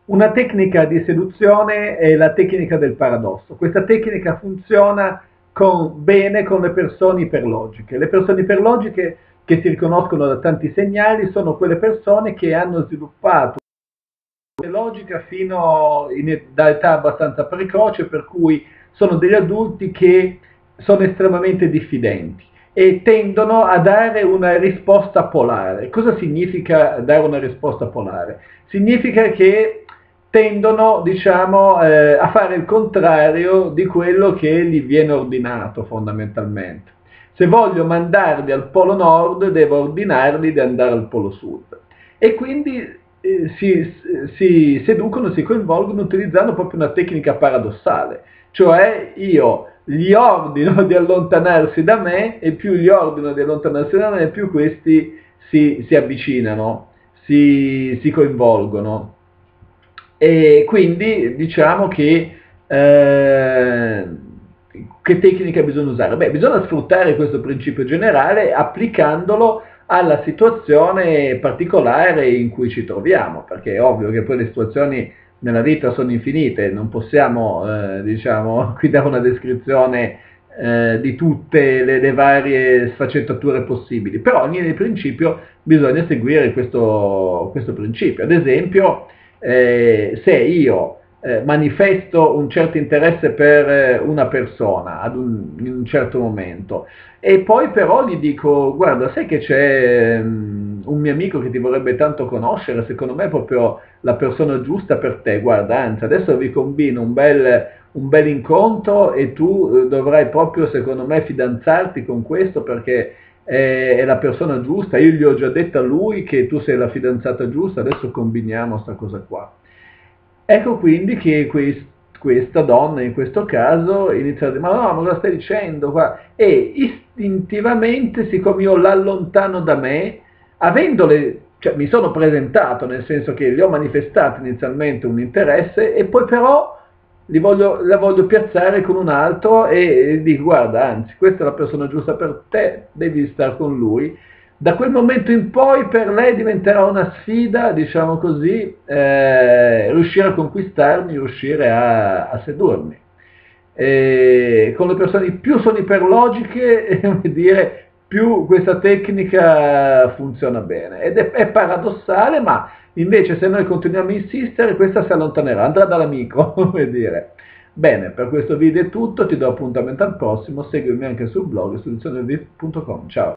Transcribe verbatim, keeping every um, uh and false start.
Una tecnica di seduzione è la tecnica del paradosso. Questa tecnica funziona con, bene con le persone iperlogiche. Le persone iperlogiche che si riconoscono da tanti segnali sono quelle persone che hanno sviluppato una logica fino in, da età abbastanza precoce, per cui sono degli adulti che sono estremamente diffidenti e tendono a dare una risposta polare. Cosa significa dare una risposta polare? Significa che tendono, diciamo, eh, a fare il contrario di quello che gli viene ordinato fondamentalmente. Se voglio mandarli al polo nord, devo ordinarli di andare al polo sud. E quindi eh, si, si seducono, si coinvolgono utilizzando proprio una tecnica paradossale, cioè io gli ordino di allontanarsi da me e più gli ordino di allontanarsi da me, più questi si, si avvicinano, si, si coinvolgono. E quindi diciamo che eh, che tecnica bisogna usare? Beh, bisogna sfruttare questo principio generale applicandolo alla situazione particolare in cui ci troviamo, perché è ovvio che poi le situazioni nella vita sono infinite, non possiamo eh, diciamo, qui dare una descrizione eh, di tutte le, le varie sfaccettature possibili, però in linea di principio bisogna seguire questo, questo principio. Ad esempio, eh, se io eh, manifesto un certo interesse per eh, una persona ad un, in un certo momento e poi però gli dico guarda, sai che c'è um, un mio amico che ti vorrebbe tanto conoscere, secondo me è proprio la persona giusta per te, guarda, anzi adesso vi combino un bel, un bel incontro e tu eh, dovrai proprio secondo me fidanzarti con questo perché è, è la persona giusta, io gli ho già detto a lui che tu sei la fidanzata giusta, adesso combiniamo sta cosa qua. Ecco quindi che quest- questa donna in questo caso inizia a dire ma no, ma cosa stai dicendo qua? E istintivamente, siccome io l'allontano da me, avendole, cioè mi sono presentato, nel senso che gli ho manifestato inizialmente un interesse e poi però li voglio, la voglio piazzare con un altro e dico guarda, anzi, questa è la persona giusta per te, devi stare con lui. Da quel momento in poi per lei diventerà una sfida, diciamo così, eh, riuscire a conquistarmi, riuscire a, a sedurmi. E con le persone più sono iperlogiche, dire, più questa tecnica funziona bene. Ed è, è paradossale, ma invece se noi continuiamo a insistere, questa si allontanerà, andrà dall'amico, come dire. Bene, per questo video è tutto, ti do appuntamento al prossimo, seguimi anche sul blog soluzione v punto com, ciao!